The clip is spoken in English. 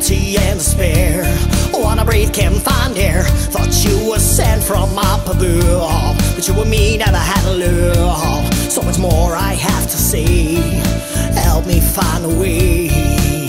empty and despair. Wanna breathe, can't find air. Thought you were sent from up above, but you and me never had a love. So much more I have to say. Help me find a way.